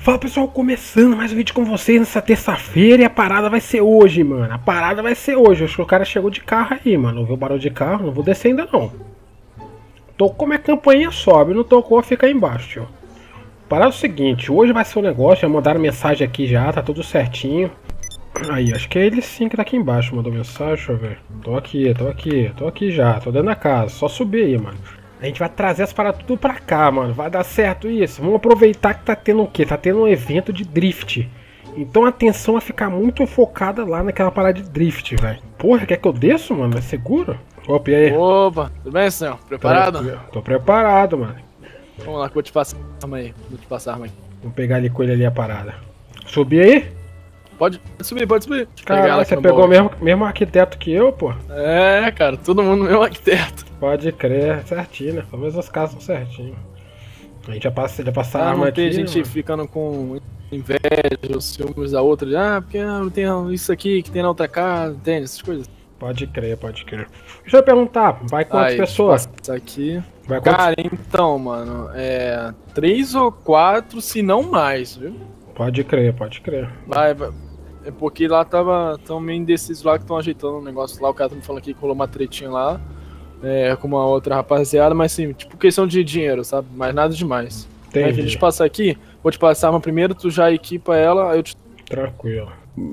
Fala pessoal, começando mais um vídeo com vocês nessa terça-feira e a parada vai ser hoje, mano. A parada vai ser hoje. Acho que o cara chegou de carro aí, mano. Ouviu o barulho de carro? Não vou descer ainda não. Tocou minha campainha, sobe. Não tocou, fica aí embaixo, tio. Parada é o seguinte, hoje vai ser um negócio. Já mandaram mensagem aqui já, tá tudo certinho. Aí, acho que é ele sim que tá aqui embaixo. Mandou mensagem, deixa eu ver. Tô aqui já. Tô dentro da casa, só subir aí, mano. A gente vai trazer as paradas tudo pra cá, mano. Vai dar certo isso. Vamos aproveitar que tá tendo o quê? Tá tendo um evento de drift. Então a atenção vai ficar muito focada lá naquela parada de drift, velho. Porra, quer que eu desço, mano? É seguro? Opa, e aí? Opa, tudo bem, senhor? Preparado? Tô preparado, mano. Vamos lá que eu vou te passar a arma aí. Vou te passar a arma aí. Vamos pegar ali com ele ali a parada. Subir aí? Pode subir, pode subir. Caralho, você pegou o mesmo arquiteto que eu, pô? É, cara, todo mundo mesmo arquiteto. Pode crer, certinho, né? Pelo menos as casas são certinho. A gente já passa a arma não aqui. tem gente mano. Ficando com inveja, os ciúmes da outra. Porque não tem isso aqui que tem na outra casa, entende? Essas coisas. Pode crer, pode crer. Deixa eu perguntar, vai quantas pessoas? Isso aqui. Vai quantas? Cara, então, mano, 3 ou 4, se não mais, viu? Pode crer, pode crer. Vai. É porque lá tão meio indecisos lá que estão ajeitando um negócio lá. O cara tá me falando aqui que rolou uma tretinha lá. Com uma outra rapaziada, mas sim, tipo questão de dinheiro, sabe? Mas nada demais. Entendi. Aí, a gente passar aqui, vou te passar a arma primeiro, tu já equipa ela, aí eu te... Tranquilo.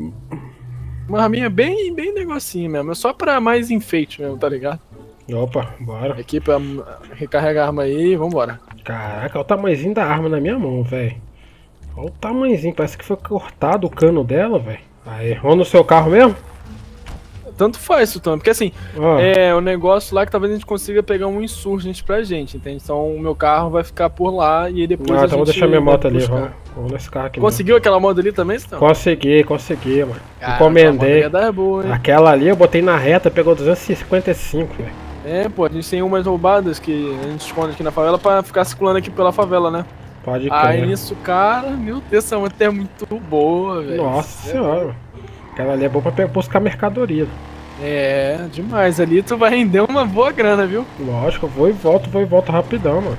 Uma arminha bem negocinho mesmo, é só pra mais enfeite mesmo, tá ligado? Opa, bora. Equipa, recarrega a arma aí e vambora. Caraca, olha o tamanhozinho da arma na minha mão, velho. Olha o tamanhozinho, parece que foi cortado o cano dela, velho. Aí, vamos no seu carro mesmo? Tanto faz, Sultano, porque assim, o negócio lá que talvez a gente consiga pegar um Insurgent pra gente, entende? Então o meu carro vai ficar por lá e depois a gente... então vou deixar minha moto ali, vamos nesse carro aqui. Conseguiu aquela moto ali também, Sultano? Consegui, mano. Encomendei. Boa, aquela ali eu botei na reta, pegou 255, velho. Pô, a gente tem umas roubadas que a gente esconde aqui na favela pra ficar circulando aqui pela favela, né? Pode crer. Aí nisso, cara, meu Deus, essa moto é muito boa, velho. Nossa senhora. Aquela ali é boa pra buscar mercadoria. Demais. Ali tu vai render uma boa grana, viu? Lógico, eu vou e volto rapidão, mano.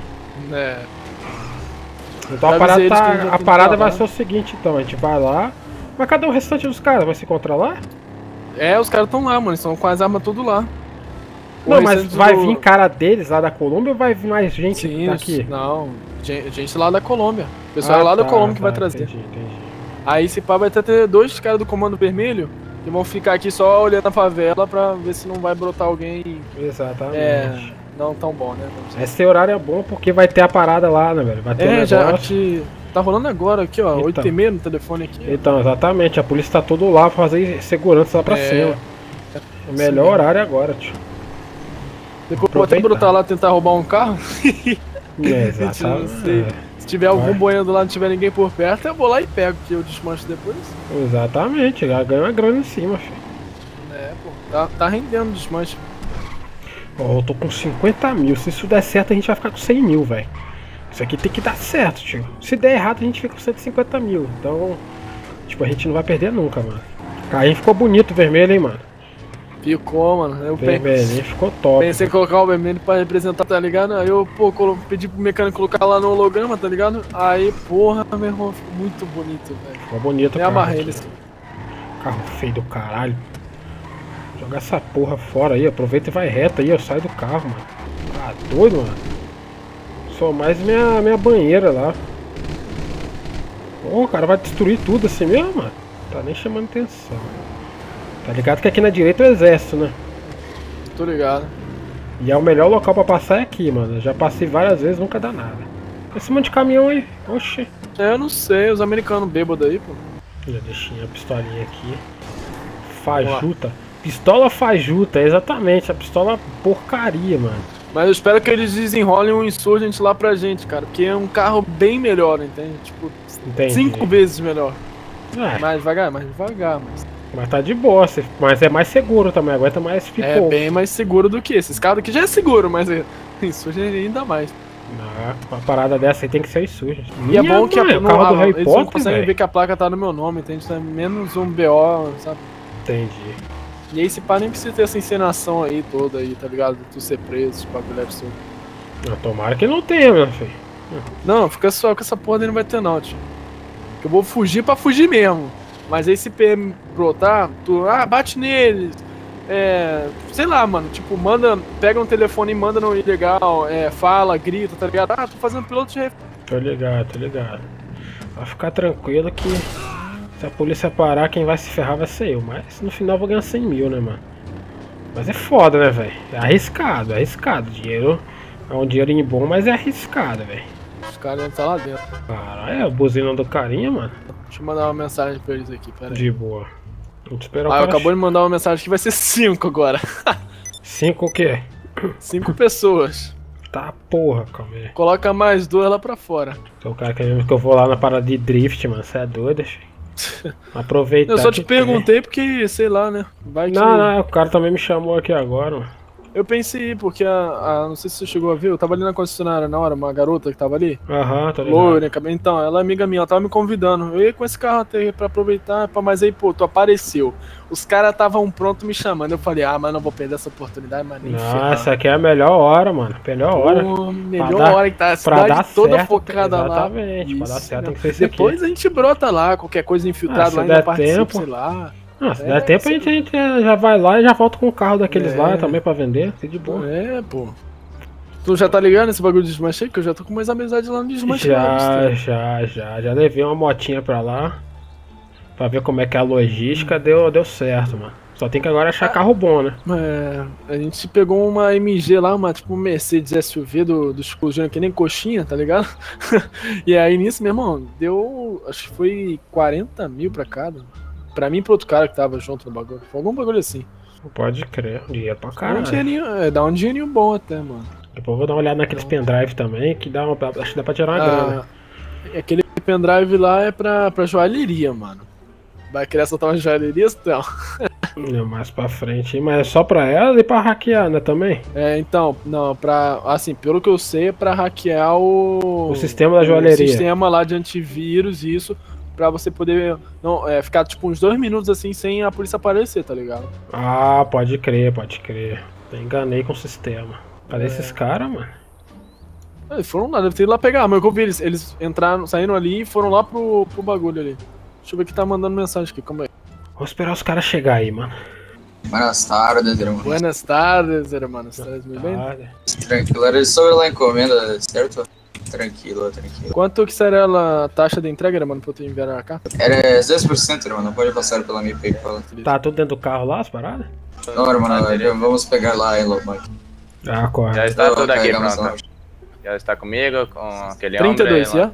Então a parada vai ser o seguinte, então, a gente vai lá. Mas cadê o restante dos caras? Vai se encontrar lá? Os caras estão lá, mano, eles estão com as armas tudo lá. Não, mas vai vir cara deles lá da Colômbia ou vai vir mais gente daqui? Não, gente lá da Colômbia. O pessoal lá da Colômbia que vai trazer. Entendi. Aí esse pá vai ter 2 caras do Comando Vermelho que vão ficar aqui só olhando a favela pra ver se não vai brotar alguém. Exatamente. Não tão bom, né? Esse horário é bom porque vai ter a parada lá, né, velho? Vai ter um negócio. Tá rolando agora aqui, ó, então. 8h30 no telefone aqui. Então, exatamente, a polícia tá tudo lá pra fazer segurança lá pra cima. O melhor horário é agora, tio. Depois vou até brotar lá tentar roubar um carro. Exatamente. Se tiver algum boiando lá, não tiver ninguém por perto, eu vou lá e pego, que eu desmancho depois. Exatamente, já ganha uma grana em cima, filho. Tá rendendo o desmanche. Eu tô com 50 mil, se isso der certo a gente vai ficar com 100 mil, velho. Isso aqui tem que dar certo, tio. Se der errado a gente fica com 150 mil, então, tipo, a gente não vai perder nunca, mano. O carrinho ficou bonito, vermelho, hein, mano. Ficou, mano. O vermelhinho ficou top. Pensei em colocar o vermelho pra representar, tá ligado? Aí eu, pedi pro mecânico colocar lá no holograma, tá ligado? Aí, porra, meu irmão, ficou muito bonito, velho. Ficou bonito, cara. Me amarrei nesse. Carro feio do caralho. Joga essa porra fora aí, aproveita e vai reto aí, eu saio do carro, mano. Tá doido, mano? Só mais minha banheira lá. O cara vai destruir tudo assim mesmo, mano. Tá nem chamando atenção. Tá ligado que aqui na direita é o exército, né? Tô ligado. E é o melhor local pra passar é aqui, mano. Eu já passei várias vezes, nunca dá nada. Esse monte de caminhão aí, oxi. Eu não sei, os americanos bêbados aí, pô. Já deixei a pistolinha aqui. Fajuta. Pistola fajuta, exatamente. A pistola porcaria, mano. Mas eu espero que eles desenrolem um Insurgent lá pra gente, cara. Porque é um carro bem melhor, entende? Tipo, 5 vezes melhor. Mais devagar, Mas tá de boa, mas é mais seguro também, aguenta mais pipoco. É bem mais seguro do que esses carros aqui já é seguro, mas Insurgent ainda mais. Uma parada dessa aí tem que ser Insurgent. E é bom que o carro do Harry eles Potter, não conseguem ver que a placa tá no meu nome, entende? Então é menos um BO, sabe? Entendi. E aí esse pá nem precisa ter essa encenação aí toda aí, tá ligado? Tu ser preso, esse bagulho absurdo. Tomara que não tenha, meu filho. Não, fica só com essa porra dele, não vai ter não, tio. Que eu vou fugir pra fugir mesmo. Mas aí se PM brotar, tu, bate neles. Sei lá, mano, tipo, pega um telefone e manda no ilegal, fala, grita, tá ligado? Tô fazendo piloto de refém. Tô ligado. Vai ficar tranquilo que se a polícia parar, quem vai se ferrar vai ser eu. Mas no final eu vou ganhar 100 mil, né, mano? Mas é foda, né, velho? É arriscado. Dinheiro é um dinheirinho bom, mas é arriscado, velho. Os caras devem estar lá dentro. Caralho, é a buzina do carinha, mano. Deixa eu mandar uma mensagem pra eles aqui, pera aí. De boa. Vamos esperar o cara. Acabou de mandar uma mensagem que vai ser 5 agora. 5 o quê? 5 pessoas. Tá porra, calma aí. Coloca mais 2 lá pra fora. Então o cara quer mesmo que eu vou lá na parada de drift, mano. Você é doido, filho. Aproveitar. Eu só te perguntei porque, sei lá, né? Vai que... Não, o cara também me chamou aqui agora, mano. Eu pensei, porque não sei se você chegou a ver, eu tava ali na concessionária na hora, uma garota que tava ali. Aham, tá ligado. Loira, então, ela é amiga minha, ela tava me convidando. Eu ia com esse carro até pra aproveitar, mas aí, pô, tu apareceu. Os caras estavam prontos me chamando. Eu falei, mas não vou perder essa oportunidade, mas nem Não, essa aqui é a melhor hora, mano. Melhor hora. Pô, melhor hora que tá a cidade toda certo, focada lá. Exatamente, pra dar certo tem que ser isso aqui. Depois a gente brota lá, qualquer coisa infiltrada lá ainda participa, sei lá. Se der tempo a gente já vai lá e já volta com o carro daqueles lá também pra vender, assim de boa. Pô. Tu já tá ligado nesse bagulho de desmanche? Que eu já tô com mais amizade lá no desmanche. Já levei uma motinha pra lá pra ver como é que é a logística, deu certo, mano. Só tem que agora achar carro bom, né? A gente pegou uma MG lá, tipo Mercedes SUV do Chico Júnior, que nem coxinha, tá ligado? E aí nisso, meu irmão, deu, acho que foi 40 mil pra cada. Pra mim e pro outro cara que tava junto no bagulho. Foi algum bagulho assim. Pode crer, dinheiro pra caralho. Dá um dinheirinho bom até, mano. Depois eu vou dar uma olhada naqueles pendrive também, que acho que dá pra tirar uma grana. Aquele pendrive lá é pra joalheria, mano. Vai querer soltar uma joalheria, então? Mais pra frente, mas é só pra ela e pra hackear, né, também? Então, não, assim, pelo que eu sei, é pra hackear o sistema da joalheria. O sistema lá de antivírus, isso, pra você poder ficar tipo uns 2 minutos assim sem a polícia aparecer, tá ligado? Pode crer. Eu enganei com o sistema. Cadê esses caras, mano? Eles foram lá, deve ter ido lá pegar, mas eu vi eles entraram, saíram ali e foram lá pro bagulho ali. Deixa eu ver quem tá mandando mensagem aqui, calma aí. Vou esperar os caras chegar aí, mano. Buenas tardes, hermanos. Buenas tardes, hermanos. Estás muito bem? Tranquilo, era sobre lá a encomenda, certo? Tranquilo. Quanto que será a taxa de entrega, mano, pra eu te enviar a cá? Era 10%, irmão, pode passar pela minha PayPal. Tá tudo dentro do carro lá, as paradas? Não, irmão, vamos pegar lá em Lomar. Corre. Já está tudo aqui, pronto. Já está comigo, com aquele 32, homem.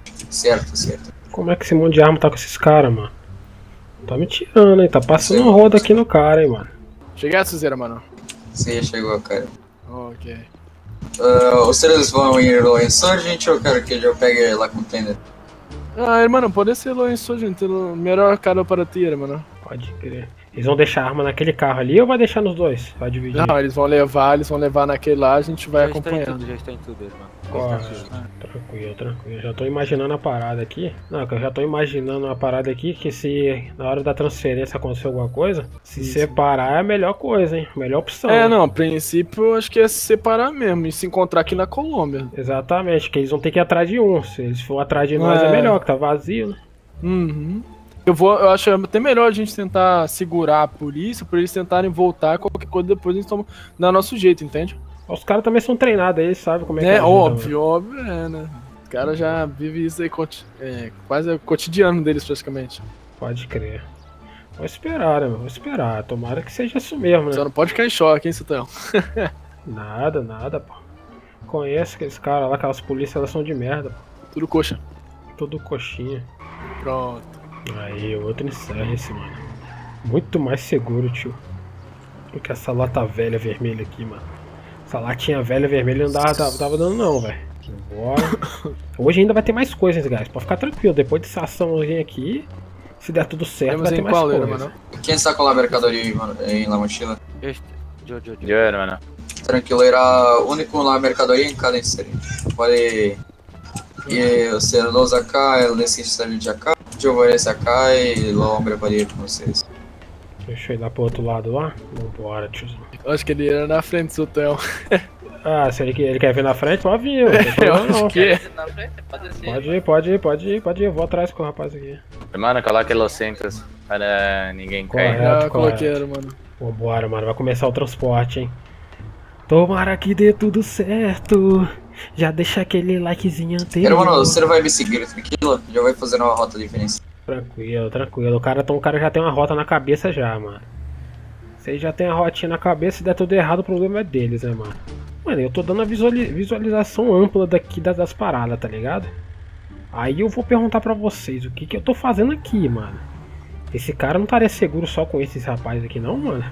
Certo. Como é que esse monte de arma tá com esses caras, mano? Tá me tirando, hein? Tá passando roda aqui no cara, hein, mano. Chegasse, Zera, mano? Sim, chegou, cara. Ok. Vocês vão ir lá em Sargent ou quero que eu pegue lá com o Tender? Hermano, pode ser lá em Sargent, melhor cara para ti, hermano. Pode crer. Eles vão deixar a arma naquele carro ali ou vai deixar nos dois? Vai dividir? Não, eles vão levar naquele lá, a gente vai acompanhando. Já está em tudo, irmão. Tranquilo. Já tô imaginando a parada aqui. Não, que eu já tô imaginando uma parada aqui que se na hora da transferência acontecer alguma coisa, se separar é a melhor coisa, hein? Melhor opção. Não, a princípio eu acho que é se separar mesmo e se encontrar aqui na Colômbia. Exatamente, que eles vão ter que ir atrás de um. Se eles for atrás de nós é melhor, que tá vazio, né? Uhum. Eu acho até melhor a gente tentar segurar a polícia pra eles tentarem voltar, qualquer coisa depois eles tomam dar nosso jeito, entende? Os caras também são treinados, eles sabem como é que é. Óbvio, né? Os caras já vivem isso aí, quase é o cotidiano deles praticamente. Pode crer. Vou esperar, né, vou esperar. Tomara que seja isso mesmo, né? Só não pode ficar em choque, hein, Citão? Nada, pô. Conheço aqueles caras lá, aquelas polícias, elas são de merda, pô. Tudo coxa. Tudo coxinha. Pronto. Aí, outro encerra esse, mano. Muito mais seguro, tio. Do que essa lata velha vermelha aqui, mano. Essa latinha velha vermelha não tava dando não, velho. Bora. Hoje ainda vai ter mais coisas, guys. Pode ficar tranquilo. Depois dessa açãozinha aqui, se der tudo certo, vai ter mais coisas. Mano? Quem está com a mercadoria em la mochila? Eu, hermano. Tranquilo, era único la mercadoria em cada inserente. Pode ir ser los acá, el de acá. Eu vou esse acá e o homem vai ir com vocês. Deixa eu ir lá pro outro lado lá. Vambora, tiozão. Eu acho que ele era na frente do hotel. Ah, se ele quer vir na frente, pode vir. Não tem problema, não. Pode ir. Eu vou atrás com o rapaz aqui. Mano, coloque los cintos para ninguém cair. Correto. Coloquei, mano. Vambora, mano. Vai começar o transporte, hein. Tomara que dê tudo certo. Já deixa aquele likezinho anterior. Mano, você não vai me seguir, tranquilo? Já vai fazer uma rota diferente. Tranquilo. O cara já tem uma rota na cabeça já, mano. Vocês já tem a rotinha na cabeça, se der tudo errado, o problema é deles, né, mano? Mano, eu tô dando a visualização ampla daqui das paradas, tá ligado? Aí eu vou perguntar pra vocês o que eu tô fazendo aqui, mano. Esse cara não estaria seguro só com esses rapazes aqui, não, mano?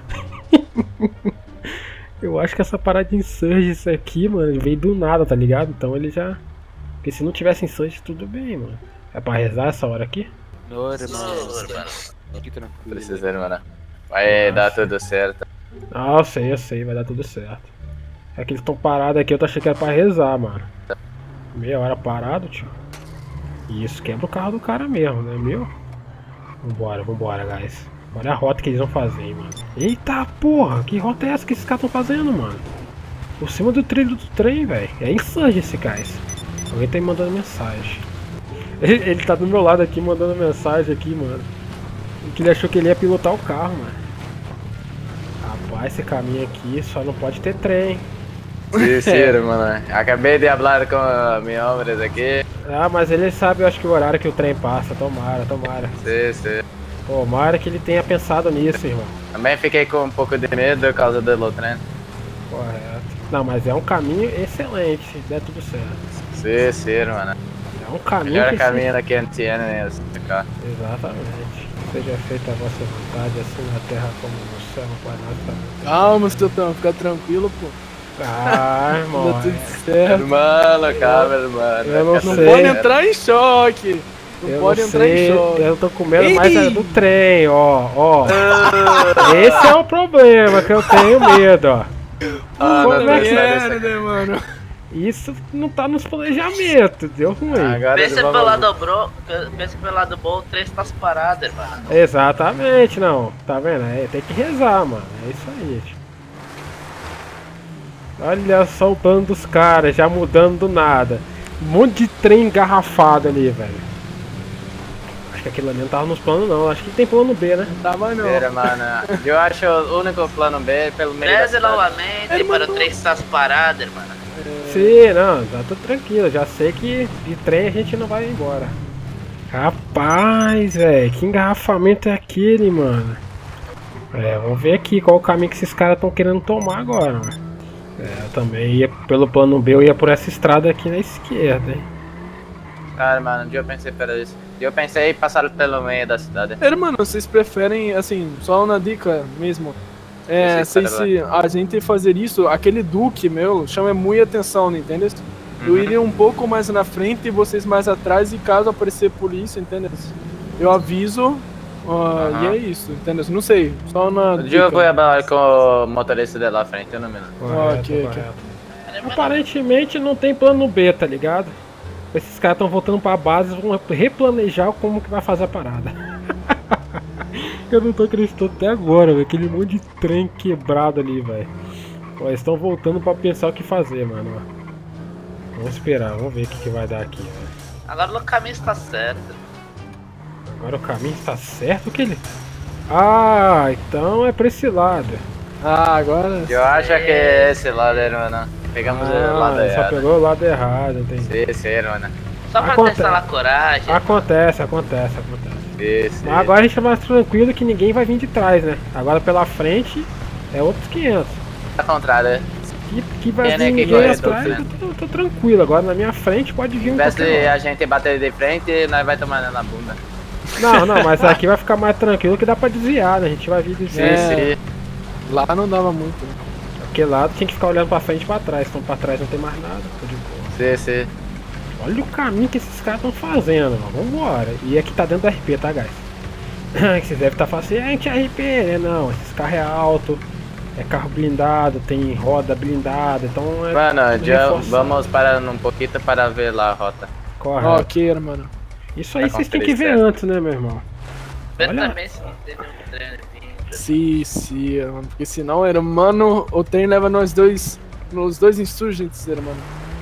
Eu acho que essa parada de insurgência aqui, mano, veio do nada, tá ligado? Então ele já... Porque se não tivesse insurgência, tudo bem, mano. É pra rezar essa hora aqui? Não, irmão. Precisa, mano. Vai dar tudo certo. Ah, eu sei, vai dar tudo certo. É que eles estão parados aqui, eu tô achando que era pra rezar, mano. Meia hora parado, tio. E isso quebra o carro do cara mesmo, né, meu? Vambora, guys. Olha a rota que eles vão fazer, hein, mano. Eita porra, que rota é essa que esses caras estão fazendo, mano? Por cima do trilho do trem, velho. É insurgência, guys. Alguém tá me mandando mensagem. Ele tá do meu lado aqui, mandando mensagem aqui, mano. Que ele achou que ele ia pilotar o carro, mano. Rapaz, esse caminho aqui só não pode ter trem. Sim, mano. Acabei de falar com meus homens aqui. Ah, mas ele sabe, eu acho que o horário que o trem passa. Tomara. Sim. Tomara que ele tenha pensado nisso, irmão. Também fiquei com um pouco de medo por causa do trem. Correto. Não, mas é um caminho excelente, se der tudo certo. Sim, mano. É um caminho melhor que caminho que a gente tem nesse carro. Exatamente. Seja feita a vossa vontade, assim na terra como no céu, Pai nosso. Calma, Stutão, fica tranquilo, pô. Ah, irmão. Tá tudo certo. Mano, calma, mano. Eu não Não sei. pode entrar em choque. Não pode entrar em choque. Eu tô com medo mais do trem, ó. Esse é o problema que eu tenho medo, ó. Como é que né, mano? Isso não tá nos planejamentos, deu ruim. Pensa pelo lado bom, o trem tá parado, irmão. Exatamente, não. Tá vendo? Tem que rezar, mano. É isso aí, tio. Olha só o plano dos caras, já mudando do nada. Um monte de trem engarrafado ali, velho. Acho que aquilo ali não tava nos planos, não. Acho que tem plano B, né? Não tava, não. Mano. Eu acho o único plano B pelo meio da cidade. Novamente para o trem estar parado, irmão. Sim, não, já tô tranquilo. Já sei que de trem a gente não vai embora. Rapaz, velho, que engarrafamento é aquele, mano? Vamos ver aqui qual o caminho que esses caras estão querendo tomar agora, mano. Eu também ia pelo plano B, eu ia por essa estrada aqui na esquerda, hein? Cara, mano, eu pensei para isso. Eu pensei em passar pelo meio da cidade. Mano, vocês preferem, assim, só uma dica mesmo. Se a gente fazer isso, aquele Duque meu chama muita atenção, entende? Eu iria um pouco mais na frente e vocês mais atrás, e caso aparecer polícia, entende? Eu aviso. E é isso, entendeu? Não sei, só na. Eu vou falar com o motorista de lá frente, eu não me lembro. Ok. Aparentemente não tem plano B, tá ligado? Esses caras estão voltando pra base, vão replanejar como que vai fazer a parada. Eu não tô acreditando até agora, velho. Aquele monte de trem quebrado ali, velho. Eles estão voltando pra pensar o que fazer, mano. Vamos esperar, vamos ver o que vai dar aqui, velho. Agora o caminho está certo. Agora o caminho está certo, que ele... Ah, então é pra esse lado. Agora... Eu acho que é esse lado, mano. Pegamos o lado só errado. Pegou o lado errado, entendi. Sim, mano. Só pra testar a coragem. Acontece. Sim. Mas agora a gente é mais tranquilo que ninguém vai vir de trás, né? Agora pela frente é outros 500. Ao contrário. Que vai vir ninguém atrás, eu tô tranquilo. Agora na minha frente pode vir um pouquinho. Se a gente bater de frente, nós vai tomar na bunda. Não, mas aqui vai ficar mais tranquilo que dá pra desviar, né? A gente vai vir desviar. Sim. Lá não dava muito, né? Aquele lado tinha que ficar olhando pra frente e pra trás, então pra trás não tem mais nada, tô de boa. Sim. Olha o caminho que esses caras estão fazendo, mano. Vambora. E aqui tá dentro do RP, tá, guys? Vocês devem estar falando assim, a gente é RP, né? Não, esses carros é alto, é carro blindado, tem roda blindada, então é... Mano, já vamos parar um pouquinho para ver lá a rota. Correto. Ok, mano. Isso aí vocês têm que ver antes, né, meu irmão? Olha... também se não teve um treino. Sim, mano. Porque senão, mano, o trem leva nós dois Nos 2 insurgentes, mano.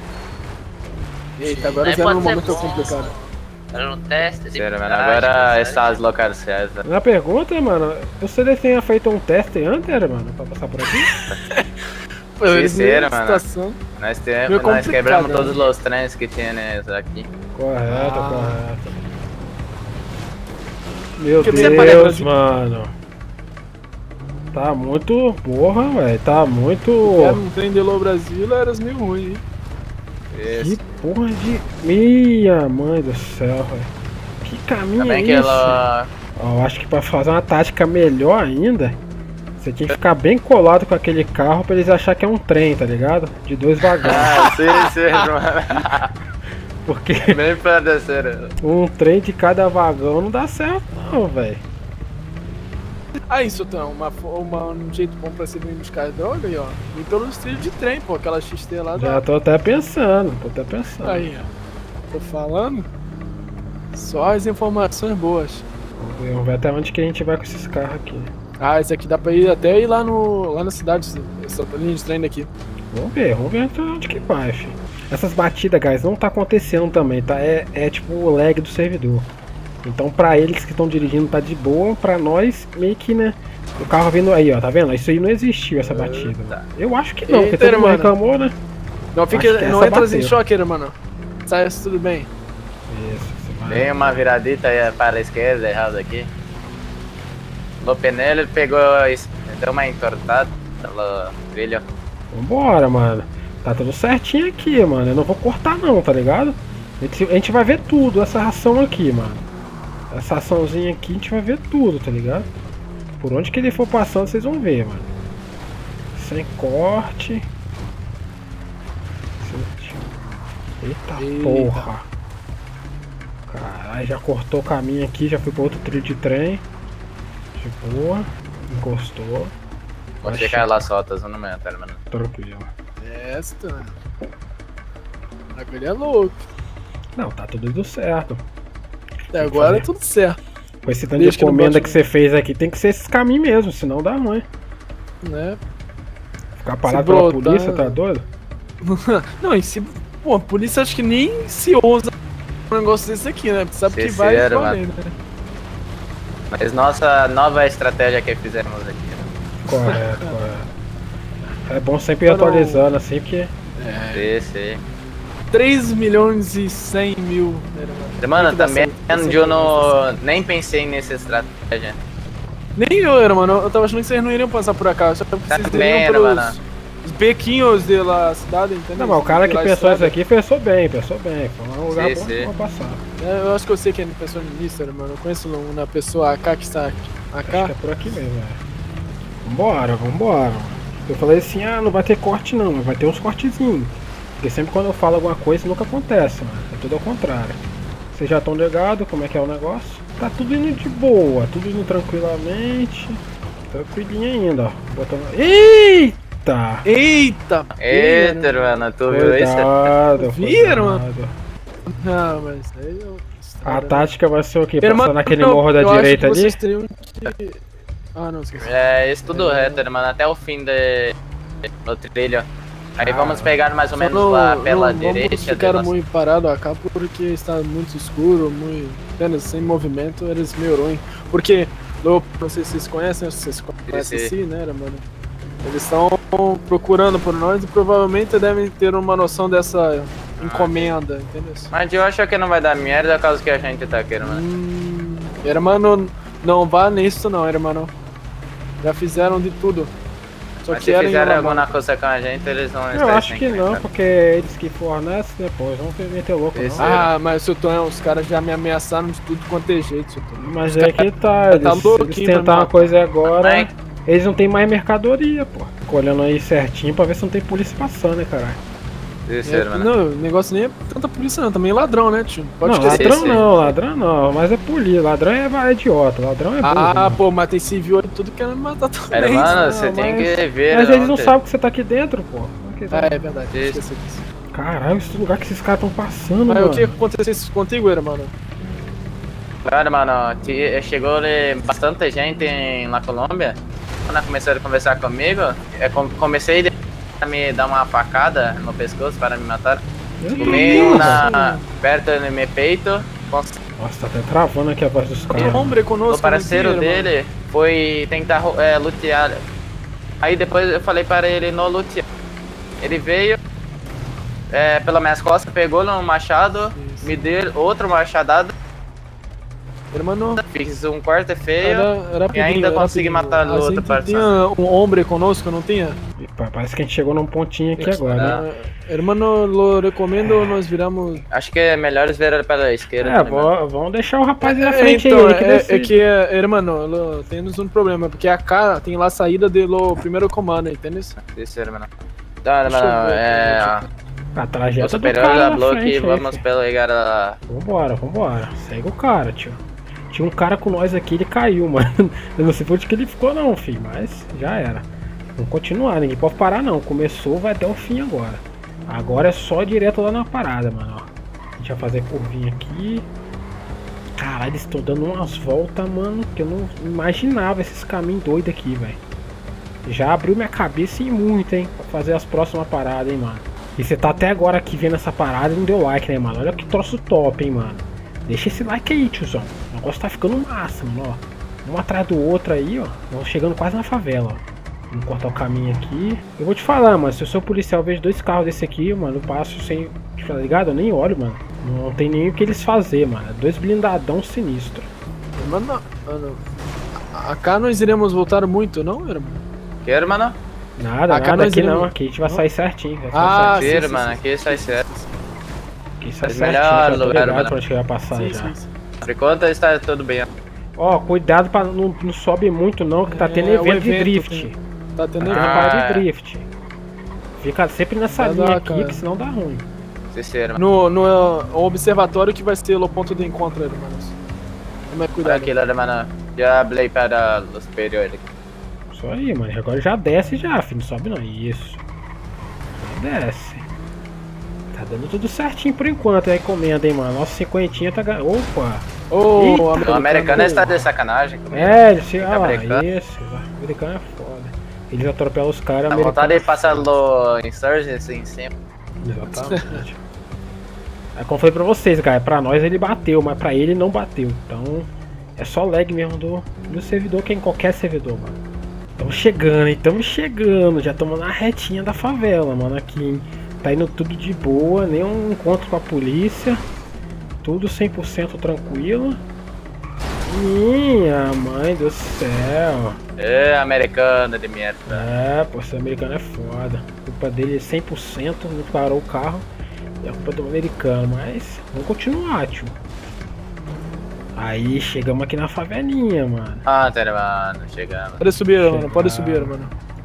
Eita, agora já é um momento complicado. Era um teste de Sério, mano, prática, agora sério. está deslocar certo. Na pergunta, mano, você tinha feito um teste antes, mano, pra passar por aqui? Pô, eles Sincero, viram a mano. situação. Nós Meio complicado, quebramos né? todos os trens que tinha aqui. Correto, Ah. correto. Meu Porque você parece Deus, Brasil. mano. Tá muito. Porra, velho. Tá muito. Era um trem de Low Brasil, era meio ruim, hein? Que Isso. porra de. Minha mãe do céu, velho. Que caminho Também é que esse? ela. Ó, eu acho que pra fazer uma tática melhor ainda, você tinha que ficar bem colado com aquele carro pra eles acharem que é um trem, tá ligado? De 2 vagões. Ah, sim, mano. Porque Bem pra descer. um trem de cada vagão não dá certo, não, velho. Ah, isso tá um jeito bom pra você vir buscar droga aí, ó. E pelos trilhos de trem, pô, aquela XT lá Já tô até pensando, tô até pensando. Aí, ó. Tô falando. Só as informações boas. Vamos ver até onde que a gente vai com esses carros aqui. Ah, esse aqui dá pra ir até ir lá na cidade, essa linha de trem daqui. Vamos ver até onde que vai, filho. Essas batidas, guys, não tá acontecendo também, tá? É tipo o lag do servidor. Então pra eles que estão dirigindo tá de boa, pra nós meio que, né? O carro vindo aí, ó, tá vendo? Isso aí não existiu, essa batida. Eita. Eu acho que não, Eita, porque todo mundo mano. reclamou, né? Não, Acho que não essa entra bateu. em choque, mano. Sai tudo bem. Isso, você vai. Dei uma viradita aí para a esquerda, errado aqui. Lopenelli pegou, deu uma entortada pela trilha. Vambora, mano. Tá tudo certinho aqui, mano. Eu não vou cortar não, tá ligado? A gente vai ver tudo, essa ração aqui, mano. Essa açãozinha aqui a gente vai ver tudo, tá ligado? Por onde que ele for passando, vocês vão ver, mano. Sem corte. Eita, Eita. porra. Caralho, já cortou o caminho aqui, já fui pra outro trilho de trem. De boa. Encostou. Vou Achei. checar lá soltas no momento, mano. Tranquilo. Esta. Agora é louco. Não, tá tudo indo certo. Até agora é tudo certo, Com esse tanto Deixa de que não encomenda bote, que você fez aqui, tem que ser esses caminhos mesmo, senão dá ruim. né? Ficar parado pela brotar- polícia, tá doido? Não, em si, pô, a polícia acho que nem se ousa um negócio desse aqui, né? Porque sabe que vai Sincero, valer, mano. né? Mas nossa nova estratégia que fizemos aqui. Né? Correto, correto. É bom sempre ir Eu não- atualizando assim, porque. Sim. 3 milhões e 100 mil. Mano, Muito da também saúde, eu não, nem pensei nessa estratégia. Nem eu era, mano. Eu tava achando que vocês não iriam passar por cá. Só que vocês Também, iriam né, pelos mano? os bequinhos da cidade, entendeu? Não, mas o cara que Pela pensou isso estrada. aqui pensou bem. Foi um lugar Sim, bom sim. pra passar. É, eu acho que eu sei quem pensou nisso, mano. Eu conheço uma pessoa AK que está aqui. Acho que AK? é por aqui mesmo, Vambora. Eu falei assim, não vai ter corte não, mas vai ter uns cortezinhos. Porque sempre quando eu falo alguma coisa nunca acontece, mano. É tudo ao contrário. Vocês já estão ligados como é que é o negócio? Tá tudo indo de boa, tudo indo tranquilamente. Tranquilinho ainda, ó. Botando... Eita! Eita! Eita, mano, tu viu isso? Cuidado, Viram, mano? cuidado. Não, mas aí eu. A tática vai ser o quê? Irmão, Passar naquele não, morro da eu acho direita que ali? vocês teriam que... Ah, não, esqueci. É, isso tudo reto, mano, até o fim do trilho. Aí vamos pegar mais ou Só menos lá pela não direita. vamos ficar delas. muito parado acá porque está muito escuro, muito apenas sem movimento, eles meio ruim. Porque, não sei se vocês conhecem, se vocês conhecem Sim. assim, né, mano? Eles estão procurando por nós e provavelmente devem ter uma noção dessa encomenda, entendeu? Mas eu acho que não vai dar merda por causa que a gente tá querendo, mano. Hermano, não vá nisso não, hermano. Já fizeram de tudo. Só Mas se querem fizerem uma alguma mão. coisa com a gente, eles vão Eu estar acho que não, porque eles que fornecem depois vão meter louco Esse não. Ah, mas seu Tonhão, os caras já me ameaçaram de tudo quanto é jeito, seu Tonhão. Mas é que tá, tá eles louquinho pra tentar me uma coisa agora, Mas- eles não tem mais mercadoria, pô. Fico olhando aí certinho pra ver se não tem polícia passando, né, caralho. mano. Não, o negócio nem é tanta polícia não, também ladrão, né, tio? Pode Não, esquecer. ladrão não, mas é polícia, ladrão é idiota, ladrão é burro. Ah, mano. pô, mas tem civil aí tudo querendo me matar também. Mano, você Não, tem mas- que ver. Mas eles não ontem. sabem que você tá aqui dentro, pô. Ah, é verdade, Isso. esqueci disso. Caralho, esse lugar que esses caras tão passando, Mas mano. o que aconteceu contigo, mano? Claro, mano, chegou bastante gente lá na Colômbia. Quando começaram a conversar comigo, comecei me dar uma facada no pescoço para me matar. Meu Fumei Deus. perto do meu peito. Nossa, tá até travando aqui a voz dos caras. Hombre conosco. O parceiro dele foi tentar lutear. Aí depois eu falei para ele não lutear. Ele veio pelas minhas costas, pegou no machado, me deu outro machadado. Hermano, Fiz um corte feio era e ainda consegui matar o outro parceiro. Tinha um homem conosco, não tinha? Parece que a gente chegou num pontinho aqui agora, né? Hermano, lo recomendo, nós viramos... Acho que é melhor ver pela esquerda. Vamos deixar o rapaz ir na frente então, aí, hermano, temos um problema, porque acá tem lá a saída do primeiro comando, entende? Isso, hermano. Então, hermano, a trajetória do superior cara da na bloco frente e aí, vamos filho. pegar a... Vambora. Segue o cara, tio. Tinha um cara com nós aqui, ele caiu, mano. Eu não sei por onde que ele ficou não, filho, mas já era. Vamos continuar, ninguém pode parar não. Começou, vai até o fim agora. Agora é só direto lá na parada, mano, ó. A gente vai fazer curvinha aqui. Caralho, eles estão dando umas voltas, mano, que eu não imaginava esses caminhos doidos aqui, velho. Já abriu minha cabeça e muito, hein, pra fazer as próximas paradas, hein, mano. E você tá até agora aqui vendo essa parada e não deu like, né, mano? Olha que troço top, hein, mano. Deixa esse like aí, tiozão. O negócio tá ficando massa, mano, ó. Um atrás do outro aí, ó. Vamos chegando quase na favela, ó. Vamos cortar o caminho aqui. Eu vou te falar, mano. Se eu sou policial, eu vejo 2 carros desse aqui, mano. Eu passo sem... Tá ligado? Eu nem olho, mano. Não tem nem o que eles fazer, mano. 2 blindadão sinistro. Mano, acá nós iremos voltar muito, não, hermano? Que, hermano? Nada, Acá nada nós aqui iremos- não. Aqui a gente vai sair certinho. Vai Ah, sair Sim, sim, hermano, sim. aqui sai certo. aqui sai mas certinho. melhor Já tô lugar, ligado mano. pra onde que vai passar Sim, já. sim, sim. Por conta está tudo bem. Ó, cuidado pra não sobe muito não, que tá tendo É, o evento de evento drift. Tá tendo Tem Ah, uma parada é. de drift. Fica sempre nessa Vai linha dar, aqui, cara. que senão dá ruim. Sim, hermano. No observatório que vai ser o ponto de encontro, hermanos. Toma cuidado. Aquilo, hermano. Já falei para o superior aqui. Isso aí, mano. Agora já desce já, filho. Não sobe não. Isso. Já desce. Tá dando tudo certinho por enquanto, aí comenda, hein, mano. Nossa 50 tá ganhando. Opa! Ô, Eita, O americano está de sacanagem comigo. É, ele se... Ah, americano. isso. O americano é foda. Eles atropelam os caras, Dá americano. vontade de passar no Insurgency em cima. Exatamente. É como foi pra vocês, cara. Pra nós ele bateu, mas pra ele não bateu. Então é só lag mesmo do servidor, que é em qualquer servidor, mano. Estamos chegando, hein? Estamos chegando. Já estamos na retinha da favela, mano. Aqui, hein? Tá indo tudo de boa. Nenhum encontro com a polícia. Tudo 100% tranquilo. Minha mãe do céu. É, americano de merda. É, pô, esse americano é foda. A culpa dele é 100%, não parou o carro. É a culpa do americano, mas vamos continuar, tio. Aí, chegamos aqui na favelinha, mano. Ah, tá, hermano. Chegamos. Pode subir, Chega. mano. Pode subir, mano.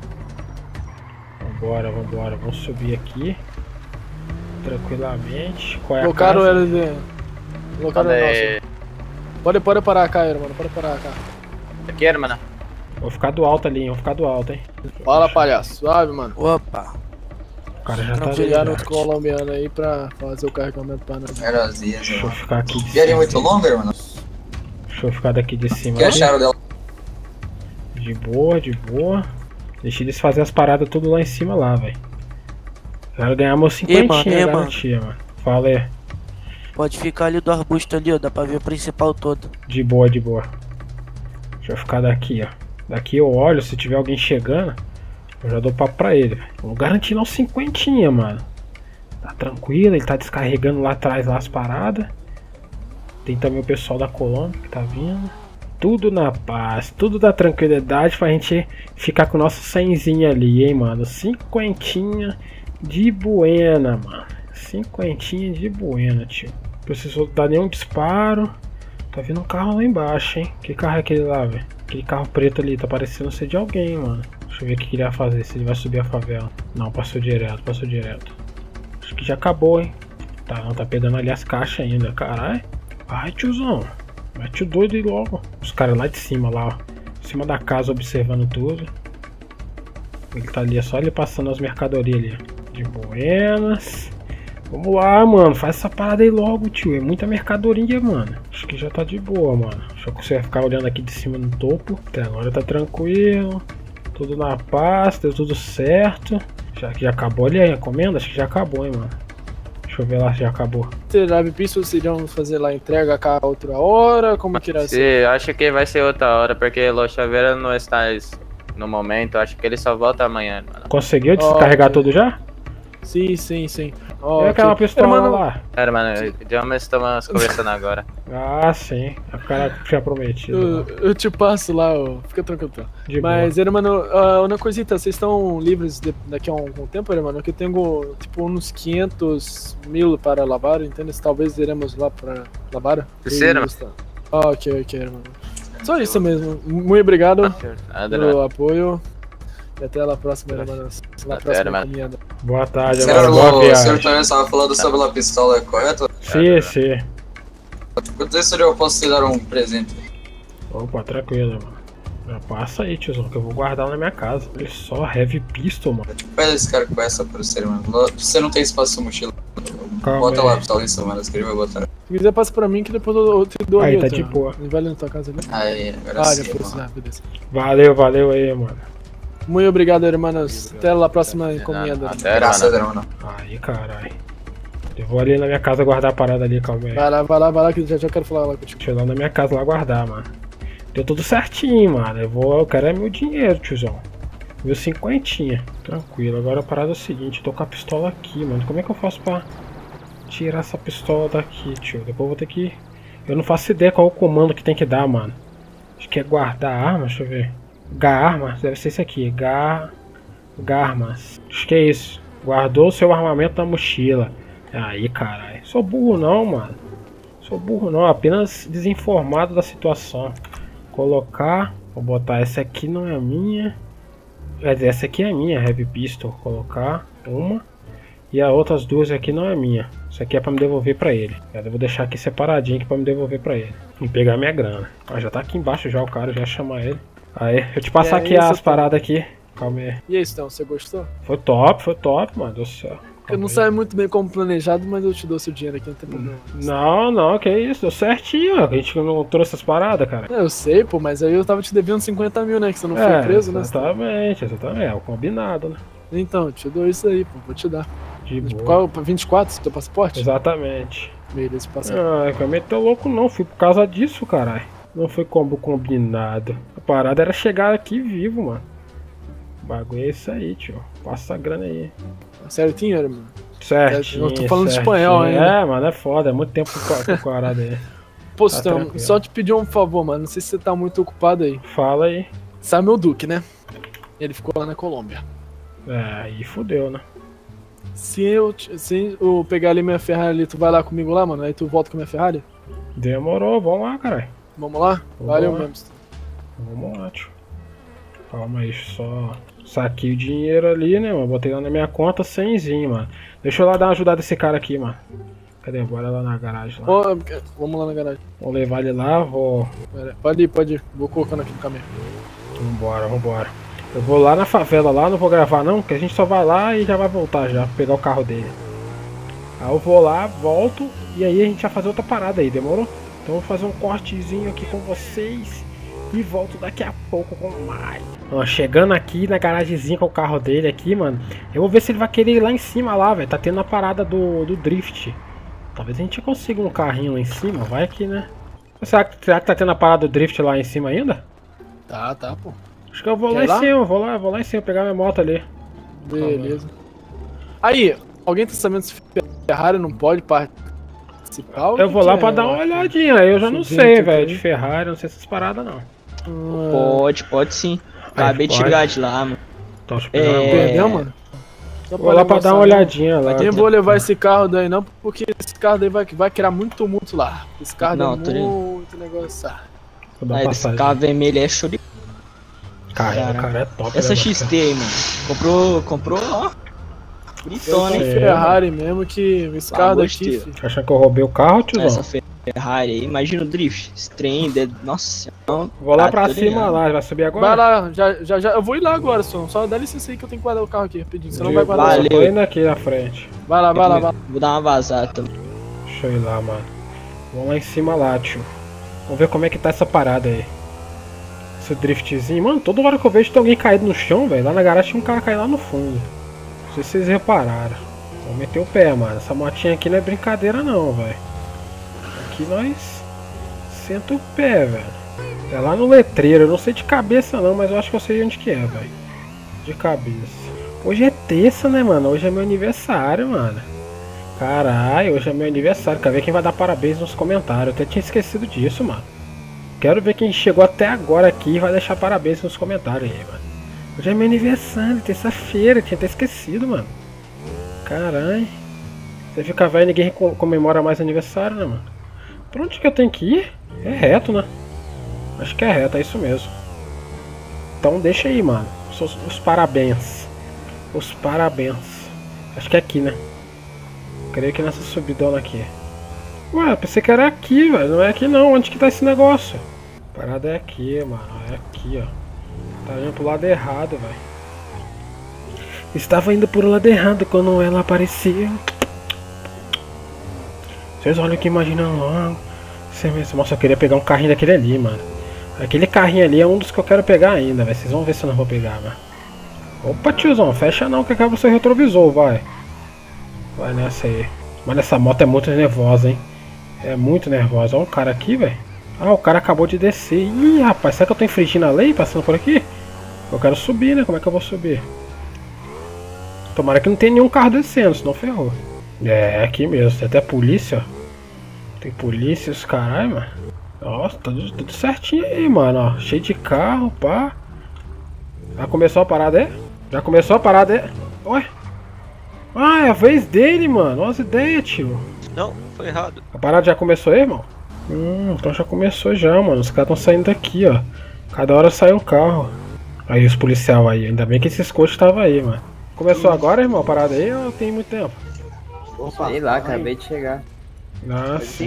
Vambora. Vamos subir aqui. Tranquilamente. Qual é a Locaram casa? ele de... Locaram Cadê? nosso. Pode parar cá, hermano. Pode parar cá. Aqui, hermano. Vou ficar do alto ali, hein. Vou ficar do alto, hein. Fala, palhaço. Suave, mano. Opa, O cara já tá Chegaram ligado. os colombianos aí pra fazer o carregamento pra nós. Herosias, Deixa eu mano. ficar aqui de Viagem cima. muito longa, irmão? Deixa eu ficar daqui de cima. O que aqui. acharam dela? De boa. Deixa eles fazer as paradas tudo lá em cima lá, velho. Quero ganhar meus 50 mano, garantia, mano. Fala aí. pode ficar ali do arbusto ali, ó, dá pra ver o principal todo. De boa. Deixa eu ficar daqui, ó. Daqui eu olho, se tiver alguém chegando, eu já dou papo pra ele. Vamos garantir lá uns 50, mano. Tá tranquilo, ele tá descarregando lá atrás lá as paradas. Tem também o pessoal da Colômbia que tá vindo. Tudo na paz, tudo da tranquilidade pra gente ficar com o nosso 100zinho ali, hein, mano. 50 de buena, mano. 50 de buena, tio. Não precisou dar nenhum disparo. Tá vindo um carro lá embaixo, hein. Que carro é aquele lá, velho? Aquele carro preto ali, tá parecendo ser de alguém, mano. Deixa eu ver o que ele vai fazer, se ele vai subir a favela. Não, passou direto. Acho que já acabou, hein. Tá, não, tá pegando ali as caixas ainda, caralho. Vai, tiozão. Mete o doido aí logo. Os caras lá de cima, lá, ó. Em cima da casa, observando tudo. Ele tá ali, é só ele passando as mercadorias ali, ó. De buenas. Vamos lá, mano. Faz essa parada aí logo, tio. É muita mercadoria, mano. Acho que já tá de boa, mano. Deixa eu conseguir ficar olhando aqui de cima no topo. Até agora tá tranquilo. Tudo na paz, deu tudo certo. Será que já acabou ali a encomenda? Acho que já acabou, hein, mano. Deixa eu ver lá se já acabou. Será que vocês irão fazer lá a entrega cá a outra hora? Como que irá ser? Sim, acho que vai ser outra hora, porque o Chaveira não está no momento. Acho que ele só volta amanhã, mano. Conseguiu descarregar tudo já? Sim, sim, sim. E aquela pistola lá? Cara, mano, já estamos conversando agora. Ah, sim. O cara tinha prometido. Eu te passo lá, ó. Fica tranquilo. De Mas, mano, uma coisita, vocês estão livres daqui a algum tempo, mano? Que eu tenho, tipo, uns 500 mil para lavar, entende? Talvez iremos lá para lavar. Terceiro, mano. Ok, mano. Só isso mesmo. Muito obrigado pelo apoio. E até a próxima, mano. Na próxima caminhada. Boa tarde, Senhor, boa o viagem. senhor também estava falando sobre a pistola, correto? Sim, sim. Quanto isso eu posso te dar um presente? Opa, tranquilo, mano. Já passa aí, tiozão, que eu vou guardar na minha casa. Olha só, Heavy Pistol, mano. Pede esse cara que vai essa por você, mano. Você não tem espaço na mochila. Calma Bota aí. lá a pistola em cima, mano. Que ele vai botar. Se quiser, passa pra mim que depois eu te dou Aí, ali. tá de boa. Não vai ali na tua casa ali? Aí, agora sim, depois, mano. beleza. Valeu aí, mano. Muito obrigado, hermanos. Até a próxima encomenda. Até, Graças, mano. mano. Aí, caralho. Eu vou ali na minha casa guardar a parada ali, calma aí. Vai lá, que já quero falar lá contigo. Deixa eu ir lá na minha casa lá guardar, mano. Deu tudo certinho, mano. Eu quero é meu dinheiro, tiozão. Meu 50. Tranquilo. Agora a parada é o seguinte, eu tô com a pistola aqui, mano. Como é que eu faço pra tirar essa pistola daqui, tio? Depois eu vou ter que... Eu não faço ideia qual é o comando que tem que dar, mano. Acho que é guardar a arma, deixa eu ver. Garmas, deve ser esse aqui. Garmas. Acho que é isso. Guardou seu armamento na mochila. Aí, caralho. Sou burro não, mano. Sou burro não, apenas desinformado da situação. Colocar. Vou botar essa aqui, não é a minha. Quer dizer, essa aqui é a minha, Heavy Pistol. Colocar uma. E as outras duas aqui não é minha. Isso aqui é pra me devolver pra ele. Eu vou deixar aqui separadinho aqui pra me devolver pra ele. E pegar minha grana. Ah, já tá aqui embaixo já o cara, já chamar ele. Aí, eu te passar aqui as paradas aqui. Calma aí. E aí, Stão, você gostou? Foi top, mano do céu. Eu não saio muito bem como planejado, mas eu te dou seu dinheiro aqui, não tem problema. Não, que isso, deu certinho, ó. A gente não trouxe essas paradas, cara. Eu sei, pô, mas aí eu tava te devendo 50 mil, né? Que você não foi preso, né? Exatamente. É o combinado, né? Então, eu te dou isso aí, pô, vou te dar. De boa. Qual, 24, seu passaporte? Exatamente. Beleza, passaporte. Eu meto louco não, fui por causa disso, caralho. Não foi como combinado. A parada era chegar aqui vivo, mano. O bagulho é isso aí, tio. Passa a grana aí. Certinho, irmão? Certinho. Eu tô falando espanhol ainda. É, mano, é foda. É muito tempo com a parada aí. Pô, Tá Stão, tranquilo. só te pedir um favor, mano. Não sei se você tá muito ocupado aí. Fala aí. Sabe meu Duque, né? Ele ficou lá na Colômbia. Aí fudeu, né? Se eu pegar ali minha Ferrari, tu vai lá comigo lá, mano? Aí tu volta com a minha Ferrari? Demorou, vamos lá, caralho. Vamos lá? Valeu mesmo. Vamos lá, tio. Calma aí, só saquei o dinheiro ali, né, mano? Botei lá na minha conta 100zinho, mano. Deixa eu lá dar uma ajudada desse cara aqui, mano. Cadê? Bora lá na garagem lá. Vamos lá na garagem. Vou levar ele lá, vou... Pode ir. Vou colocando aqui no caminho. Vambora. Eu vou lá na favela lá, não vou gravar não, porque a gente só vai lá e já vai voltar já, pegar o carro dele. Aí eu vou lá, volto, e aí a gente vai fazer outra parada aí, demorou? Então eu vou fazer um cortezinho aqui com vocês e volto daqui a pouco com mais. Ó, chegando aqui na garagemzinha com o carro dele aqui, mano, eu vou ver se ele vai querer ir lá em cima lá, velho. Tá tendo a parada do drift. Talvez a gente consiga um carrinho lá em cima, vai aqui, né? Será que tá tendo a parada do drift lá em cima ainda? Tá, pô. Acho que eu vou lá em cima, vou lá em cima pegar minha moto ali. Beleza. Aí, alguém tá sabendo se Ferrari não pode participar? Eu vou lá pra dar uma olhadinha, eu já não sei, velho, de Ferrari, não sei essas paradas não. Pode sim. Acabei de chegar de lá, mano. Então, deixa eu pegar uma Perdeu, mano? Vou lá pra dar uma olhadinha lá. Nem vou levar esse carro daí não, porque esse carro daí vai criar muito tumulto lá. Esse carro Não, é muito negócio. Vou dar uma Aí, esse passagem. carro vermelho é show de... Cara, o cara é top. Essa né, XT aí, mano. Comprou, ó. Bonitona, hein? Ferrari mesmo que esse carro daqui. gostei. Filho. Acha que eu roubei o carro, tiozão? Essa Ferrari aí, imagina o drift. Esse trem, nossa senhora. Vou lá Tá, pra tô cima ligado. lá, vai subir agora? Vai lá, já. Eu vou ir lá agora, só dá licença aí que eu tenho que guardar o carro aqui rapidinho. Você não vai guardar. Valeu. Tô indo aqui na frente. Vai lá. Vou dar uma vazada também. Deixa eu ir lá, mano. Vamos lá em cima lá, tio. Vamos ver como é que tá essa parada aí. Esse driftzinho. Mano, toda hora que eu vejo tem alguém caído no chão, velho. Lá na garagem tinha um cara caído lá no fundo. Não sei se vocês repararam. Vou meter o pé, mano. Essa motinha aqui não é brincadeira não, velho. Aqui nós senta o pé, velho. É lá no letreiro, eu não sei de cabeça não, mas eu acho que eu sei onde que é, velho. De cabeça. Hoje é terça, né, mano? Hoje é meu aniversário, mano. Caralho, hoje é meu aniversário. Quero ver quem vai dar parabéns nos comentários. Eu até tinha esquecido disso, mano. Quero ver quem chegou até agora aqui e vai deixar parabéns nos comentários aí, mano. Hoje é meu aniversário, terça-feira. Tinha até esquecido, mano. Caralho. Você fica velho e ninguém comemora mais aniversário, né, mano? Pra onde que eu tenho que ir? É reto, né? Acho que é reto, é isso mesmo. Então deixa aí, mano. Os parabéns. Os parabéns. Acho que é aqui, né? Creio que nessa subidona aqui. Ué, eu pensei que era aqui, velho. Não é aqui não. Onde que tá esse negócio? A parada é aqui, mano. É aqui, ó. Tá indo pro lado errado, velho. Estava indo pro lado errado quando ela apareceu. Vocês olham que imaginam logo. Nossa, eu queria pegar um carrinho daquele ali, mano. Aquele carrinho ali é um dos que eu quero pegar ainda, velho. Vocês vão ver se eu não vou pegar, mano. Opa, tiozão, fecha não, que acaba o seu retrovisor, vai. Vai nessa aí. Mano, essa moto é muito nervosa, hein. É muito nervosa. Olha um cara aqui, velho. Ah, o cara acabou de descer. Ih, rapaz, será que eu tô infringindo a lei passando por aqui? Eu quero subir, né? Como é que eu vou subir? Tomara que não tenha nenhum carro descendo, senão ferrou. É, aqui mesmo. Tem até polícia, ó. Tem polícia, os caralho, mano. Nossa, tudo certinho aí, mano, ó. Cheio de carro, pá. Já começou a parada, é? Já começou a parada, é? Ué? Ah, é a vez dele, mano. Olha as ideias, tio. Não, foi errado. A parada já começou aí, irmão? Então já começou já, mano. Os caras estão saindo daqui, ó. Cada hora sai um carro. Aí os policiais aí. Ainda bem que esses coches estavam aí, mano. Começou agora, irmão, a parada aí ou tem muito tempo? Opa, sei lá, acabei de chegar. Nossa.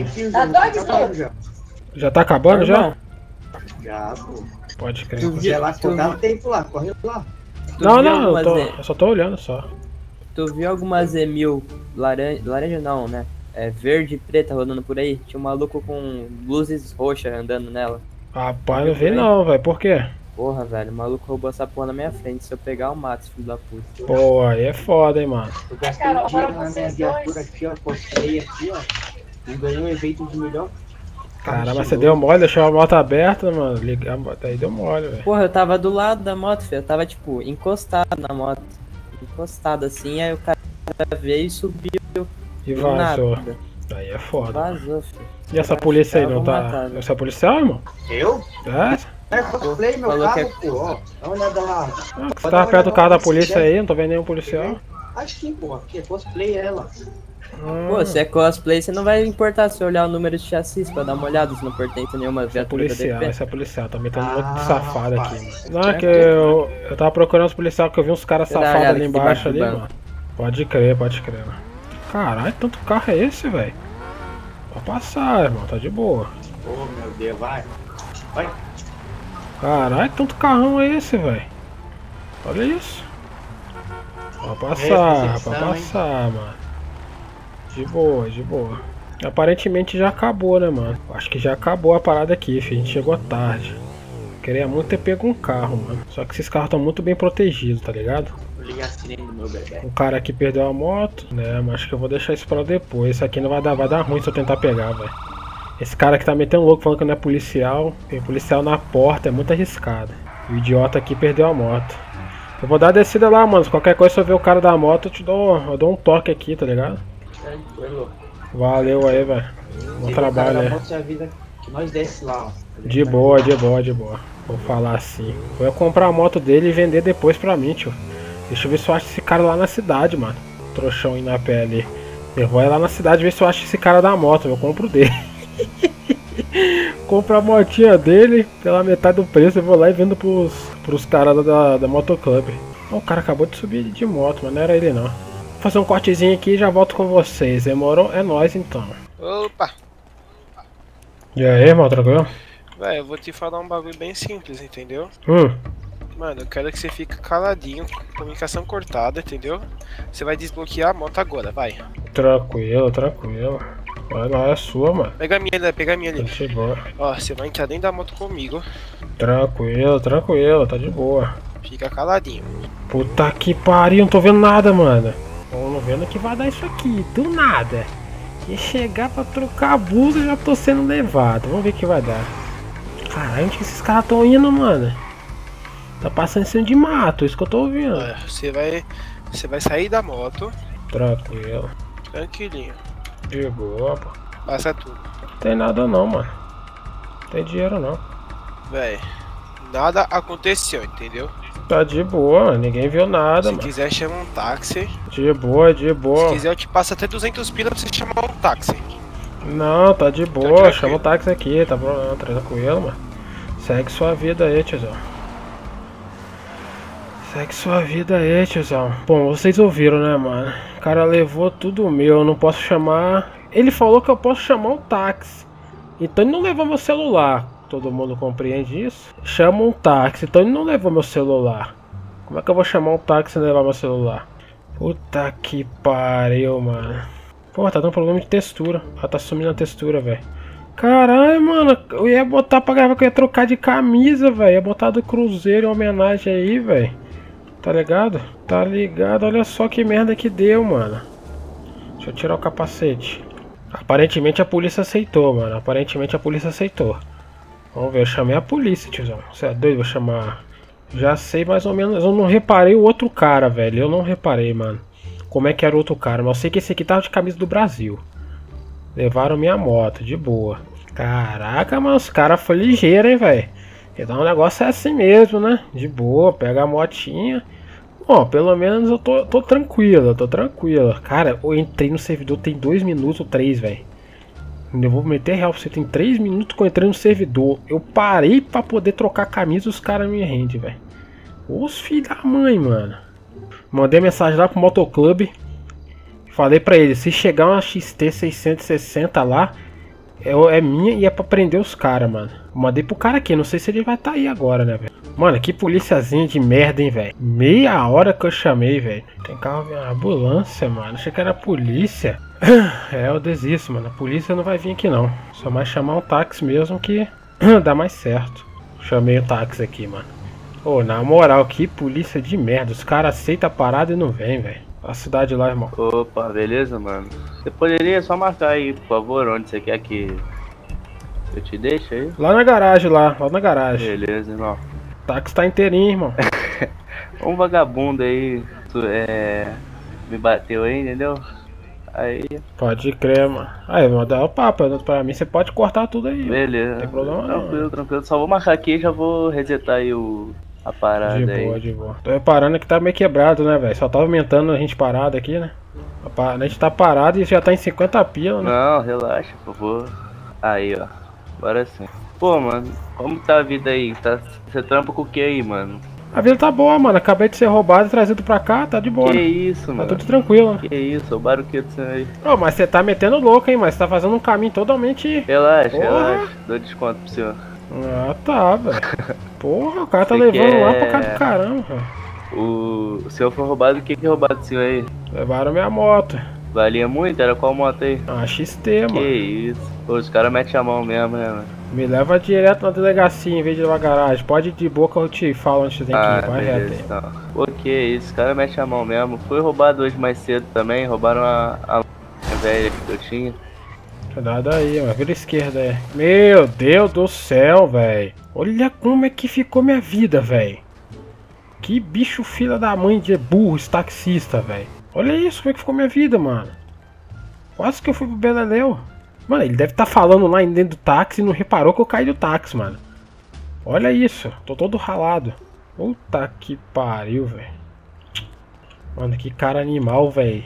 Já. Já tá acabando já? Já, pô. Pode crer. Tu viu lá, dá tempo lá, corre lá. Não, eu só tô olhando só. Tu viu algumas E1000 laranja não, né? É verde e preta rodando por aí? Tinha um maluco com luzes roxas andando nela. Rapaz, não vi não, velho. Por quê? Porra, velho, o maluco roubou essa porra na minha frente. Se eu pegar, eu mato esse filho da puta. Pô, aí é foda, hein, mano. Eu gastei dinheiro na minha viatura aqui, ó. Postei aqui, ó. E ganhei um evento de melhor. Caramba, mas você deu mole, deixou a moto aberta, mano. Ligar, aí deu mole, velho. Porra, eu tava do lado da moto, filho. Eu tava, tipo, encostado na moto. Encostado assim, aí o cara veio e subiu. E vazou. Aí é foda. Vazou, filho. E essa polícia aí não tá. Você é policial, irmão? Eu? É? É, cosplay meu carro, pô, ó. Dá uma olhada lá. Ah, você tava perto do carro da polícia aí, não tô vendo nenhum policial. Acho que sim, pô, porque cosplay é ela. Pô, se é cosplay, você não vai importar se olhar o número de chassis pra dar uma olhada se não pertence nenhuma viatura. Esse é policial, também tá muito safado aqui, mano. Não, é que eu tava procurando os policiais que eu vi uns caras safados ali embaixo ali, mano. Pode crer, mano. Caralho, tanto carro é esse, velho? Pode passar, irmão, tá de boa. Ô, meu Deus, vai. Vai. Caralho, tanto carrão é esse, velho? Olha isso. Pode passar, mano. De boa. Aparentemente já acabou, né, mano? Acho que já acabou a parada aqui, filho. A gente chegou tarde. Queria muito ter pego um carro, mano. Só que esses carros estão muito bem protegidos, tá ligado? Vou ligar a sirene do meu bebê. Um cara aqui perdeu a moto, né? Mas acho que eu vou deixar isso pra depois. Isso aqui não vai dar ruim se eu tentar pegar, velho. Esse cara aqui tá metendo louco falando que não é policial. Tem policial na porta, é muito arriscado. O idiota aqui perdeu a moto. Eu vou dar a descida lá, mano. Se qualquer coisa, se eu ver o cara da moto, eu dou um toque aqui, tá ligado? Valeu aí, velho. Bom trabalho aí. Que nós desce lá, ó. De boa. Vou falar assim. Vou comprar a moto dele e vender depois pra mim, tio. Deixa eu ver se eu acho esse cara lá na cidade, mano. Trouxão aí na pé ali. Eu vou ir lá na cidade ver se eu acho esse cara da moto. Eu compro dele. Compro a motinha dele pela metade do preço. Eu vou lá e vendo pros caras da Motoclub. O cara acabou de subir de moto, mas não era ele não. Vou fazer um cortezinho aqui e já volto com vocês. Demorou? É nóis então. Opa! E aí, irmão, tranquilo? Véi, eu vou te falar um bagulho bem simples, entendeu? Mano, eu quero que você fique caladinho, comunicação cortada, entendeu? Você vai desbloquear a moto agora, vai. Tranquilo. Vai lá, é sua, mano. Pega a minha ali. Chegou. Ó, você vai entrar dentro da moto comigo. Tranquilo, tá de boa. Fica caladinho. Puta que pariu, não tô vendo nada, mano. Vamos vendo que vai dar isso aqui, do nada. E chegar pra trocar a blusa, já tô sendo levado. Vamos ver o que vai dar. Caralho, onde que esses caras tão indo, mano? Tá passando em cima de mato, isso que eu tô ouvindo. Você vai sair da moto. Tranquilo. Tranquilinho. De boa, pô. Passa tudo. Não tem nada não, mano. Não tem dinheiro não. Véi, nada aconteceu, entendeu? Tá de boa, mano. Ninguém viu nada, mano. Se quiser, chama um táxi. De boa, de boa. Se quiser, eu te passo até 200 pila pra você chamar um táxi. Não, tá de boa. Chama o táxi aqui, tá bom, tranquilo, mano. Segue sua vida aí, tiozão. Segue sua vida aí, tiozão. Bom, vocês ouviram, né, mano? O cara levou tudo meu, eu não posso chamar... Ele falou que eu posso chamar um táxi. Então ele não levou meu celular. Todo mundo compreende isso? Chama um táxi, então ele não levou meu celular. Como é que eu vou chamar um táxi e levar meu celular? Puta que pariu, mano. Pô, tá dando problema de textura. Ela tá sumindo a textura, velho. Caralho, mano. Eu ia botar pra gravar que eu ia trocar de camisa, velho. Ia botar do Cruzeiro em homenagem aí, velho. Tá ligado? Tá ligado? Olha só que merda que deu, mano. Deixa eu tirar o capacete. Aparentemente a polícia aceitou, mano. Aparentemente a polícia aceitou. Vamos ver, eu chamei a polícia, tiozão. Você é doido? Vou chamar. Já sei mais ou menos. Eu não reparei o outro cara, velho. Eu não reparei, mano. Como é que era o outro cara. Mas eu sei que esse aqui tava de camisa do Brasil. Levaram minha moto, de boa. Caraca, mano. Os caras foram ligeiros, hein, velho. Então o negócio é assim mesmo, né? De boa, pega a motinha. Bom, pelo menos eu tô tranquilo, Cara, eu entrei no servidor tem 2 minutos ou 3, velho. Eu vou meter real pra você, tem 3 minutos que eu entrei no servidor. Eu parei pra poder trocar a camisa e os caras me rendem, velho. Os filhos da mãe, mano. Mandei mensagem lá pro Motoclube. Falei pra ele, se chegar uma XT 660 lá, é minha e é pra prender os caras, mano. Mandei pro cara aqui, não sei se ele vai tá aí agora, né, velho. Mano, que policiazinha de merda, hein, velho. Meia hora que eu chamei, velho. Tem carro de ambulância, mano. Achei que era a polícia. É, eu desisto, mano. A polícia não vai vir aqui, não. Só mais chamar um táxi mesmo que dá mais certo. Chamei o táxi aqui, mano. Ô, na moral, que polícia de merda. Os caras aceitam a parada e não vem, velho. A cidade lá, irmão. Opa, beleza, mano? Você poderia só marcar aí, por favor, onde você quer que eu te deixe aí? Lá na garagem, lá na garagem. Beleza, irmão. O táxi tá inteirinho, irmão. Um vagabundo aí, me bateu aí, entendeu? Aí... Pode crer, mano. Aí, vou dar o papo, pra mim você pode cortar tudo aí. Beleza. Não tem problema não. Tranquilo. Só vou marcar aqui e já vou resetar aí a parada aí. De boa. Tô reparando que tá meio quebrado, né, velho? Só tá aumentando a gente parado aqui, né? A gente tá parado e já tá em 50 pila, né? Não, relaxa, por favor. Aí, ó. Agora sim. Pô, mano, como tá a vida aí? Você trampa com o que aí, mano? A vida tá boa, mano. Acabei de ser roubado e trazido pra cá, tá de boa. Que isso, mano? Tá tudo tranquilo, né? Que isso, roubaram o que disso aí? Ô, mas você tá metendo louco, hein? Mas você tá fazendo um caminho totalmente... Relaxa. Dou desconto pro senhor. Ah, tá, velho. Porra, o cara tá levando lá pra casa do caramba, velho. O senhor foi roubado, o que é roubado do senhor aí? Levaram minha moto. Valia muito? Era qual moto aí? Ah, XT, mano. Que isso. Pô, os caras metem a mão mesmo, né, mano? Me leva direto na delegacia em vez de levar garagem. Pode ir de boa que eu te falo onde você tem que ir. Vai reto aí. Então. Pô, que isso. Os caras metem a mão mesmo. Foi roubado hoje mais cedo também. Roubaram a velha que eu tinha. Cuidado aí, mano. Vira esquerda aí. Meu Deus do céu, velho. Olha como é que ficou minha vida, velho. Que bicho filha da mãe de burro, esse taxista, velho. Olha isso, como é que ficou minha vida, mano. Quase que eu fui pro Beleléu. Mano, ele deve estar falando lá dentro do táxi e não reparou que eu caí do táxi, mano. Olha isso, tô todo ralado. Puta que pariu, velho. Mano, que cara animal, velho.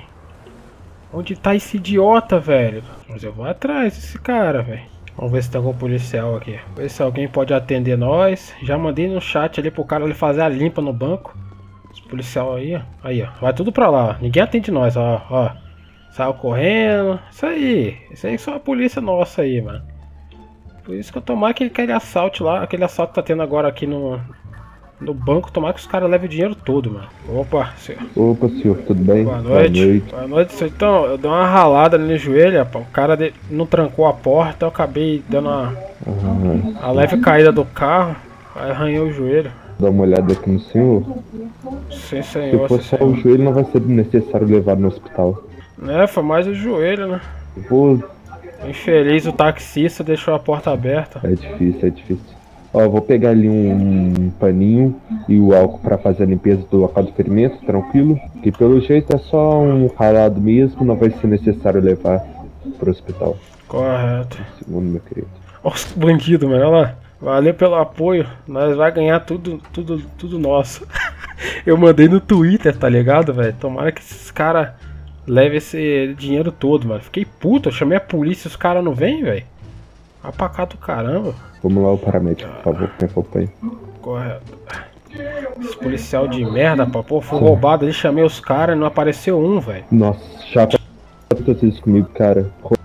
Onde tá esse idiota, velho? Mas eu vou atrás desse cara, velho. Vamos ver se tem algum policial aqui. Ver se alguém pode atender nós. Já mandei no chat ali pro cara ele fazer a limpa no banco. Esse policial aí, ó. Aí, ó. Vai tudo pra lá, ó. Ninguém atende nós, ó. Saiu correndo. Isso aí é só a polícia nossa aí, mano. Por isso que eu tomar aquele assalto lá. Aquele assalto que tá tendo agora aqui no banco. Tomar que os caras levem o dinheiro todo, mano. Opa, senhor. Opa, senhor, tudo bem? Boa noite. Boa noite, senhor. Então, eu dei uma ralada ali no joelho, rapaz. O cara não trancou a porta. Eu acabei dando uma leve caída do carro. Aí arranhei o joelho. dar uma olhada aqui no senhor. Sim, senhor. Se for só o joelho, não vai ser necessário levar no hospital. É, foi mais o joelho, né? Pô, infeliz, o taxista deixou a porta aberta. é difícil, é difícil. Ó, vou pegar ali um paninho e o álcool pra fazer a limpeza do local do ferimento, tranquilo. Que pelo jeito é só um ralado mesmo, não vai ser necessário levar pro hospital. Correto. Segundo, meu querido. Ó, os bandidos, mano, olha lá. Valeu pelo apoio, nós vai ganhar tudo nosso. Eu mandei no Twitter, tá ligado, velho? Tomara que esses caras levem esse dinheiro todo, mano. Fiquei puto, eu chamei a polícia e os caras não vêm, velho. Apacado do caramba. Vamos lá, o paramédico, por favor, me acompanhe. Correto. Esse policial de merda, pô, foi roubado ali, chamei os caras e não apareceu um, velho. Nossa, chapa, aconteceu isso comigo, cara.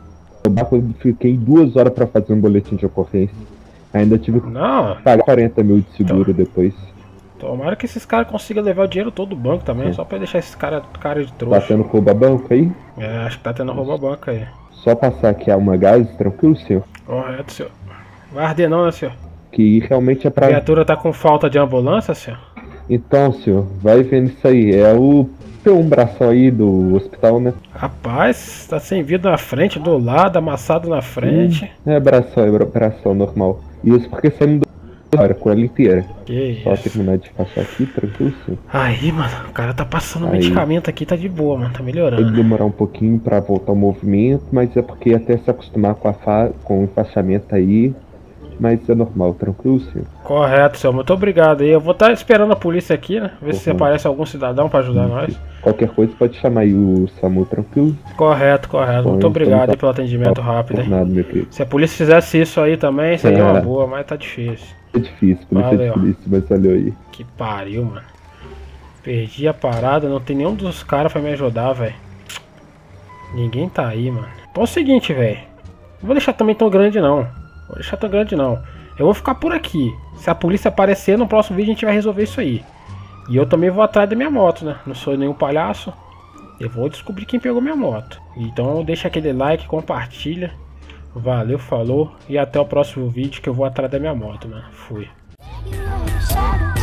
Eu fiquei 2 horas pra fazer um boletim de ocorrência. Ainda tive que pagar 40 mil de seguro depois. Tomara que esses caras consigam levar o dinheiro todo do banco também, só pra deixar esses cara de trouxa. Tá tendo rouba-banco aí? É, acho que tá tendo rouba-banco aí. Só passar aqui a uma gás, tranquilo, senhor? Correto, senhor. Vai arder não, né, senhor? Que realmente é pra... A criatura tá com falta de ambulância, senhor? Então, senhor, vai vendo isso aí. É o P1 bração aí do hospital, né? Rapaz, tá sem vida na frente, do lado, amassado na frente. É bração normal. Isso porque saímos do hora com ela inteira. Que só isso. terminar de passar aqui, tranquilo, senhor. Aí, mano, o cara tá passando medicamento aqui, tá de boa, mano, tá melhorando. Pode demorar um pouquinho pra voltar ao movimento, mas é porque até se acostumar com o enfaixamento aí. Mas é normal, tranquilo, senhor? Correto, senhor. Muito obrigado aí. Eu vou estar esperando a polícia aqui, né? Ver se aparece algum cidadão pra ajudar nós. Qualquer coisa pode chamar aí o SAMU, tranquilo? Correto. Bom, muito obrigado então aí pelo atendimento rápido, hein? Nada, meu querido. Se a polícia fizesse isso aí também, seria uma boa, mas tá difícil. É difícil, polícia é difícil, mas valeu aí. Que pariu, mano. Perdi a parada, não tem nenhum dos caras pra me ajudar, velho. Ninguém tá aí, mano. Então é o seguinte, velho. Não vou deixar também tão grande, não. Eu vou ficar por aqui. Se a polícia aparecer, no próximo vídeo a gente vai resolver isso aí. E eu também vou atrás da minha moto, né? Não sou nenhum palhaço. Eu vou descobrir quem pegou minha moto. Então deixa aquele like, compartilha. Valeu, falou. E até o próximo vídeo que eu vou atrás da minha moto, né? Fui.